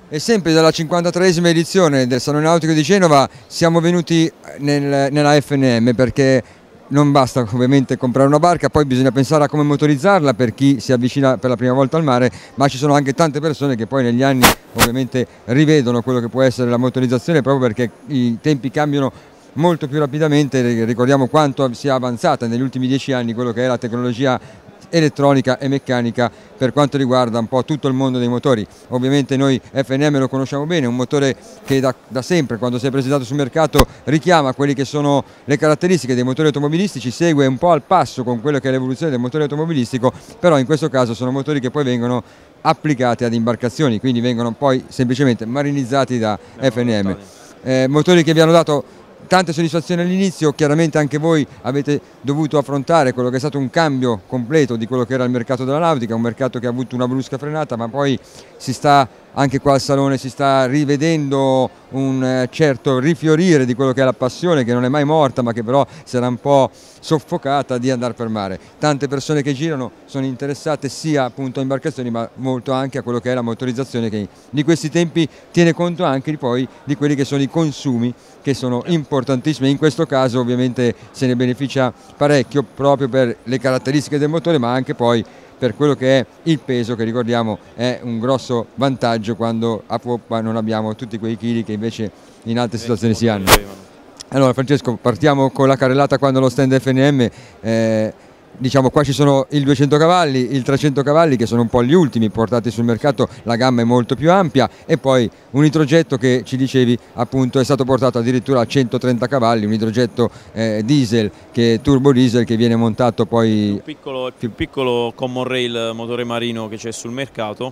E sempre dalla 53esima edizione del Salone Nautico di Genova siamo venuti nella FNM perché non basta ovviamente comprare una barca, poi bisogna pensare a come motorizzarla per chi si avvicina per la prima volta al mare, ma ci sono anche tante persone che poi negli anni ovviamente rivedono quello che può essere la motorizzazione proprio perché i tempi cambiano molto più rapidamente. Ricordiamo quanto sia avanzata negli ultimi 10 anni quello che è la tecnologia elettronica e meccanica per quanto riguarda un po' tutto il mondo dei motori. Ovviamente noi FNM lo conosciamo bene, un motore che da sempre, quando si è presentato sul mercato, richiama quelle che sono le caratteristiche dei motori automobilistici, segue un po' al passo con quello che è l'evoluzione del motore automobilistico, però in questo caso sono motori che poi vengono applicati ad imbarcazioni, quindi vengono poi semplicemente marinizzati da FNM. Motori che vi hanno dato tante soddisfazioni all'inizio, chiaramente anche voi avete dovuto affrontare quello che è stato un cambio completo di quello che era il mercato della nautica, un mercato che ha avuto una brusca frenata, ma poi si sta, anche qua al Salone, si sta rivedendo un certo rifiorire di quello che è la passione, che non è mai morta, ma che però sarà un po' soffocata di andare per mare. Tante persone che girano sono interessate sia appunto a imbarcazioni, ma molto anche a quello che è la motorizzazione, che di questi tempi tiene conto anche poi di quelli che sono i consumi, che sono importantissimi. In questo caso ovviamente se ne beneficia parecchio proprio per le caratteristiche del motore, ma anche poi per quello che è il peso, che ricordiamo è un grosso vantaggio quando a poppa non abbiamo tutti quei chili che invece in altre situazioni si hanno. Allora Francesco, partiamo con la carrellata quando lo stand FNM. Diciamo qua ci sono il 200 cavalli, il 300 cavalli che sono un po' gli ultimi portati sul mercato, la gamma è molto più ampia, e poi un idrogetto che ci dicevi appunto è stato portato addirittura a 130 cavalli, un idrogetto diesel, che turbo diesel, che viene montato poi... Il più piccolo common rail motore marino che c'è sul mercato,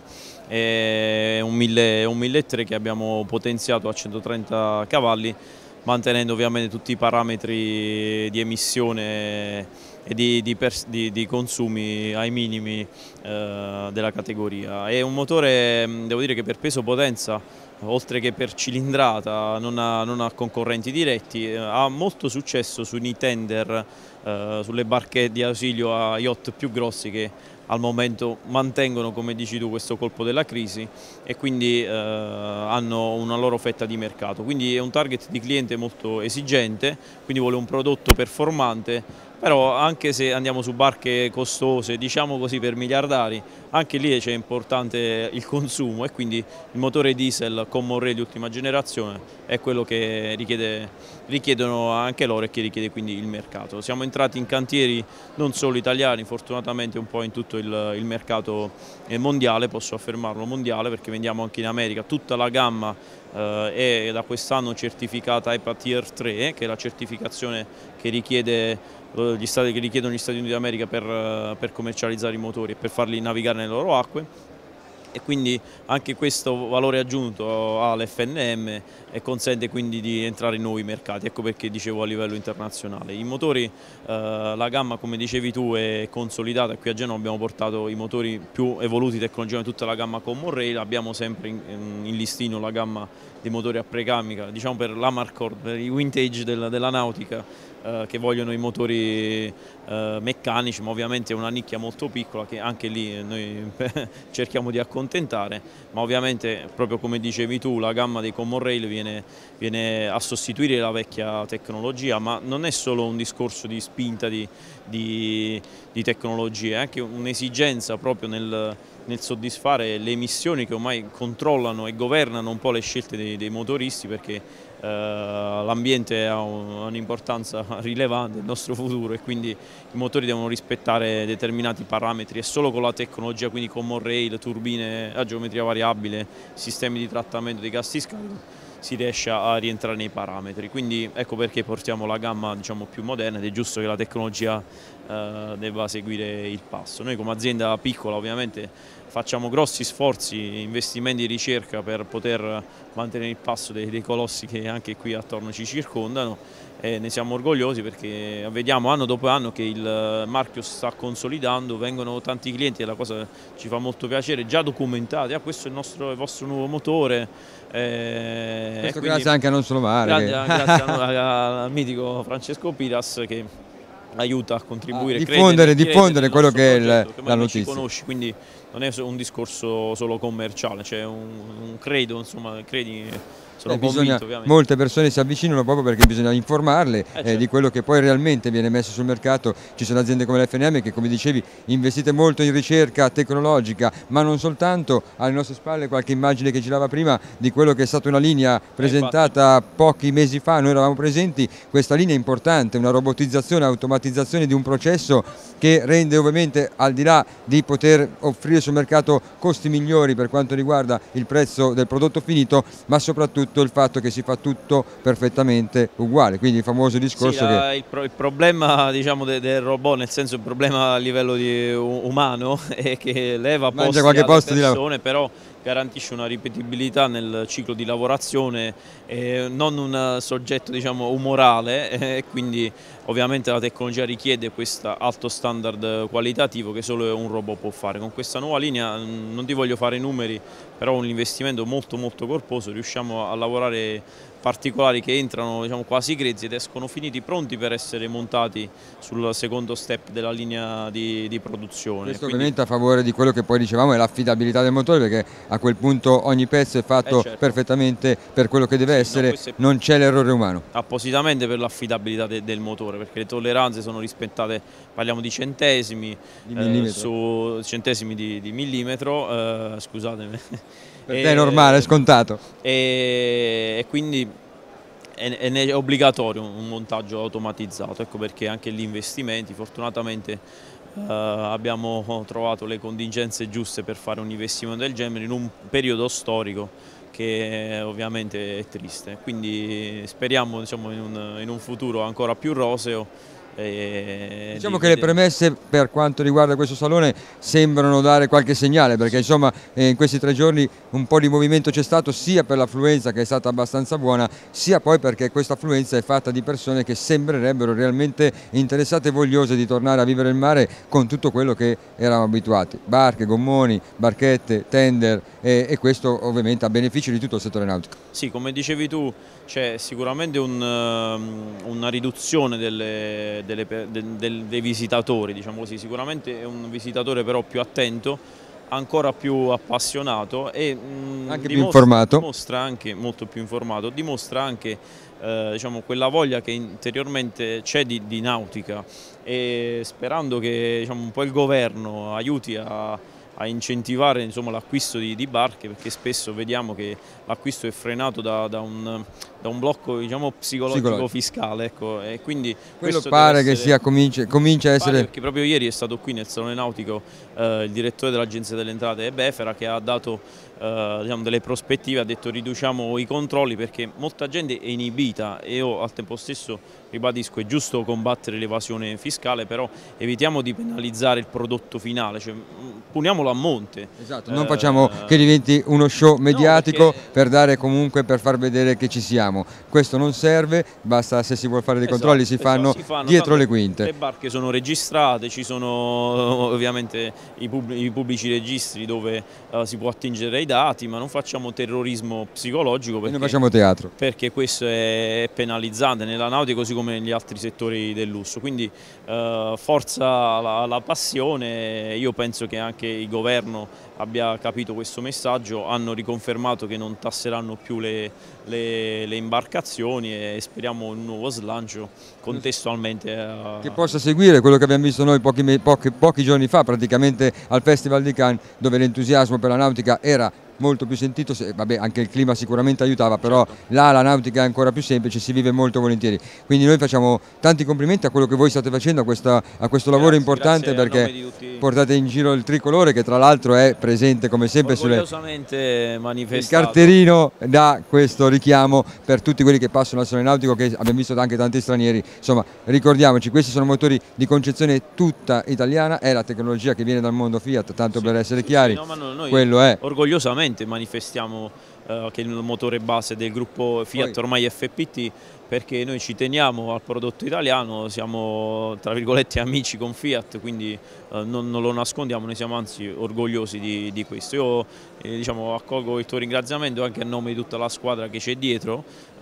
è un 1300 che abbiamo potenziato a 130 cavalli, mantenendo ovviamente tutti i parametri di emissione e di consumi ai minimi della categoria. È un motore, devo dire, che per peso potenza, oltre che per cilindrata, non ha concorrenti diretti, ha molto successo sui tender, sulle barche di ausilio a yacht più grossi che al momento mantengono, come dici tu, questo colpo della crisi e quindi hanno una loro fetta di mercato. Quindi è un target di cliente molto esigente, quindi vuole un prodotto performante, però anche se andiamo su barche costose, diciamo così per miliardari, anche lì c'è importante il consumo, e quindi il motore diesel common rail di ultima generazione è quello che richiedono anche loro e che richiede quindi il mercato. Siamo entrati in cantieri non solo italiani, fortunatamente un po' in tutto il mercato mondiale, posso affermarlo mondiale, perché vendiamo anche in America. Tutta la gamma è da quest'anno certificata EPA Tier 3, che è la certificazione che richiedono gli Stati Uniti d'America per commercializzare i motori e per farli navigare nelle loro acque. E quindi anche questo valore aggiunto all'FNM consente quindi di entrare in nuovi mercati, ecco perché dicevo a livello internazionale. I motori, la gamma come dicevi tu è consolidata, qui a Genova abbiamo portato i motori più evoluti tecnologicamente, tutta la gamma common rail, abbiamo sempre in listino la gamma dei motori a precamica, diciamo per l'Amarcord, per i vintage della nautica, che vogliono i motori meccanici, ma ovviamente è una nicchia molto piccola che anche lì noi cerchiamo di accontentare, ma ovviamente proprio come dicevi tu la gamma dei common rail viene a sostituire la vecchia tecnologia, ma non è solo un discorso di spinta di tecnologia, è anche un'esigenza proprio nel soddisfare le emissioni che ormai controllano e governano un po' le scelte dei motoristi, perché l'ambiente ha un'importanza rilevante nel nostro futuro e quindi i motori devono rispettare determinati parametri, e solo con la tecnologia, quindi common rail, turbine a geometria variabile, sistemi di trattamento dei gas di scarico, si riesce a rientrare nei parametri. Quindi ecco perché portiamo la gamma, diciamo, più moderna, ed è giusto che la tecnologia debba seguire il passo. Noi come azienda piccola ovviamente facciamo grossi sforzi, investimenti di ricerca per poter mantenere il passo dei colossi che anche qui attorno ci circondano, e ne siamo orgogliosi perché vediamo anno dopo anno che il marchio si sta consolidando, vengono tanti clienti e la cosa ci fa molto piacere, già documentati, questo è il vostro nuovo motore. Questo grazie anche a Non Solo Mare. Grazie al mitico Francesco Piras, che aiuta a contribuire, diffondere quello che è la notizia. Ci conosci, quindi non è un discorso solo commerciale, c'è un credo, insomma, credi, sono convinto, ovviamente. Molte persone si avvicinano proprio perché bisogna informarle certo. di quello che poi realmente viene messo sul mercato. Ci sono aziende come l'FNM che, come dicevi, investite molto in ricerca tecnologica, ma non soltanto. Alle nostre spalle qualche immagine che girava prima di quello che è stata una linea presentata pochi mesi fa, noi eravamo presenti. Questa linea è importante, una robotizzazione, automatizzazione di un processo che rende, ovviamente, al di là di poter offrire sul mercato costi migliori per quanto riguarda il prezzo del prodotto finito, ma soprattutto il fatto che si fa tutto perfettamente uguale, quindi il famoso discorso il problema, diciamo, del robot, nel senso il problema a livello umano è che leva posti alle persone, però garantisce una ripetibilità nel ciclo di lavorazione, non un soggetto, diciamo, umorale, e quindi ovviamente la tecnologia richiede questo alto standard qualitativo che solo un robot può fare. Con questa nuova linea, non ti voglio fare i numeri, però un investimento molto corposo, riusciamo a lavorare particolari che entrano, diciamo, quasi grezzi ed escono finiti, pronti per essere montati sul secondo step della linea di produzione. Questo ovviamente a favore di quello che poi dicevamo è l'affidabilità del motore, perché a quel punto ogni pezzo è fatto perfettamente per quello che deve essere, non c'è l'errore umano. Appositamente per l'affidabilità del motore, perché le tolleranze sono rispettate, parliamo di centesimi, su centesimi di millimetro, scusatemi. Per te è normale, è scontato. E quindi è obbligatorio un montaggio automatizzato, ecco perché anche gli investimenti, fortunatamente abbiamo trovato le contingenze giuste per fare un investimento del genere in un periodo storico che ovviamente è triste, quindi speriamo, diciamo, in un futuro ancora più roseo. Diciamo che le premesse per quanto riguarda questo salone sembrano dare qualche segnale, perché insomma in questi 3 giorni un po' di movimento c'è stato, sia per l'affluenza che è stata abbastanza buona, sia poi perché questa affluenza è fatta di persone che sembrerebbero realmente interessate e vogliose di tornare a vivere il mare con tutto quello che eravamo abituati: barche, gommoni, barchette, tender, e questo ovviamente a beneficio di tutto il settore nautico. Sì, come dicevi tu, c'è sicuramente una riduzione dei visitatori, diciamo così. Sicuramente è un visitatore però più attento, ancora più appassionato e anche più informato. Dimostra anche molto più informato, dimostra anche diciamo, quella voglia che interiormente c'è di nautica, e sperando che, diciamo, un po' il governo aiuti a incentivare, insomma, l'acquisto di barche, perché spesso vediamo che l'acquisto è frenato da un blocco, diciamo, psicologico fiscale, ecco, e quindi quello pare che comincia a essere, perché proprio ieri è stato qui nel Salone Nautico il direttore dell'Agenzia delle Entrate Befera, che ha dato diciamo, delle prospettive, ha detto riduciamo i controlli perché molta gente è inibita, e io al tempo stesso ribadisco, è giusto combattere l'evasione fiscale, però evitiamo di penalizzare il prodotto finale, cioè puniamolo a monte. Esatto, non facciamo che diventi uno show mediatico per dare comunque, per far vedere che ci siamo. Questo non serve, basta, se si vuole fare dei controlli si fanno dietro le quinte. Le barche sono registrate, ci sono ovviamente i pubblici registri dove si può attingere ai dati, ma non facciamo terrorismo psicologico, perché, non facciamo teatro, perché questo è penalizzante nella nautica così come negli altri settori del lusso. Quindi forza la passione. Io penso che anche il governo abbia capito questo messaggio, hanno riconfermato che non tasseranno più le imbarcazioni, e speriamo un nuovo slancio contestualmente che possa seguire quello che abbiamo visto noi pochi giorni fa, praticamente al Festival di Cannes, dove l'entusiasmo per la nautica era molto più sentito, vabbè, anche il clima sicuramente aiutava, però là la nautica è ancora più semplice, si vive molto volentieri. Quindi noi facciamo tanti complimenti a quello che voi state facendo, a questo lavoro importante, perché portate in giro il tricolore, che tra l'altro è presente come sempre orgogliosamente manifestato. Il carterino dà questo richiamo per tutti quelli che passano al Salone Nautico, che abbiamo visto anche tanti stranieri. Insomma, ricordiamoci, questi sono motori di concezione tutta italiana, è la tecnologia che viene dal mondo Fiat, tanto per essere chiari, no, ma noi quello è. Orgogliosamente manifestiamo che è il motore base del gruppo Fiat ormai FPT, perché noi ci teniamo al prodotto italiano, siamo tra virgolette amici con Fiat, quindi non lo nascondiamo, noi siamo anzi orgogliosi di questo. Io diciamo, accolgo il tuo ringraziamento anche a nome di tutta la squadra che c'è dietro,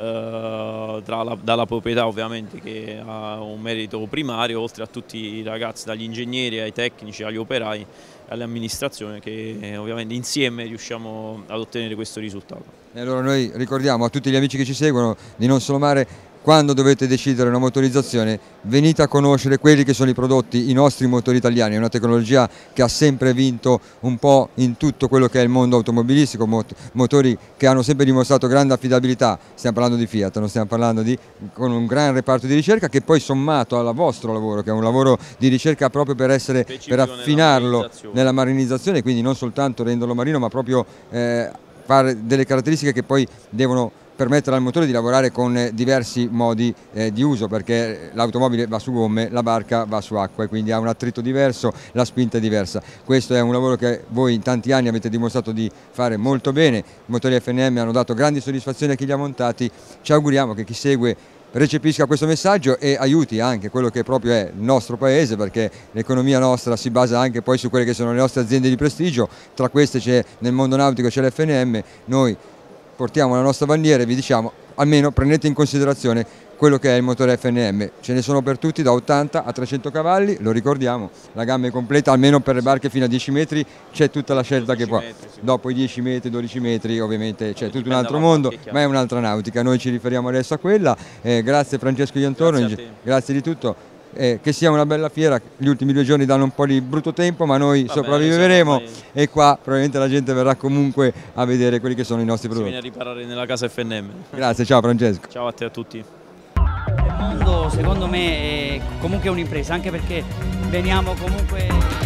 dalla proprietà ovviamente che ha un merito primario, oltre a tutti i ragazzi, dagli ingegneri ai tecnici, agli operai, all'amministrazione, che ovviamente insieme riusciamo ad ottenere questo risultato. E allora noi ricordiamo a tutti gli amici che ci seguono di non sommare: quando dovete decidere una motorizzazione, venite a conoscere quelli che sono i prodotti, i nostri motori italiani. È una tecnologia che ha sempre vinto un po' in tutto quello che è il mondo automobilistico, motori che hanno sempre dimostrato grande affidabilità. Stiamo parlando di Fiat, non stiamo parlando con un gran reparto di ricerca che poi sommato al vostro lavoro, che è un lavoro di ricerca proprio per affinarlo nella marinizzazione, quindi non soltanto renderlo marino, ma proprio fare delle caratteristiche che poi devono permettere al motore di lavorare con diversi modi di uso, perché l'automobile va su gomme, la barca va su acqua e quindi ha un attrito diverso, la spinta è diversa. Questo è un lavoro che voi in tanti anni avete dimostrato di fare molto bene. I motori FNM hanno dato grandi soddisfazioni a chi li ha montati. Ci auguriamo che chi segue recepisca questo messaggio e aiuti anche quello che proprio è il nostro paese, perché l'economia nostra si basa anche poi su quelle che sono le nostre aziende di prestigio. Tra queste c'è, nel mondo nautico c'è l'FNM. Noi portiamo la nostra bandiera e vi diciamo: almeno prendete in considerazione quello che è il motore FNM. Ce ne sono per tutti, da 80 a 300 cavalli, lo ricordiamo, la gamma è completa, almeno per le barche fino a 10 metri c'è tutta la scelta che può. Sì. Dopo i 10 metri, 12 metri ovviamente c'è tutto un altro mondo, ma è un'altra nautica. Noi ci riferiamo adesso a quella. Grazie Francesco Iantorno, grazie di tutto. Che sia una bella fiera. Gli ultimi 2 giorni danno un po' di brutto tempo, ma noi sopravviveremo e qua probabilmente la gente verrà comunque a vedere quelli che sono i nostri prodotti. Si viene a riparare nella casa FNM. Grazie, ciao Francesco. Ciao a te e a tutti. Il mondo secondo me è comunque un'impresa, anche perché veniamo comunque...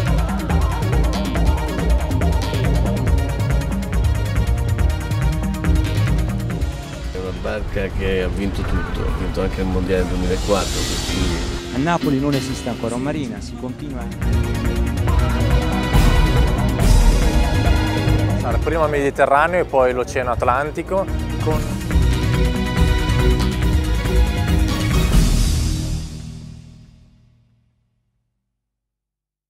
È una barca che ha vinto tutto, ha vinto anche il mondiale del 2004. Quindi... A Napoli non esiste ancora un marina, si continua. Prima il Mediterraneo e poi l'Oceano Atlantico con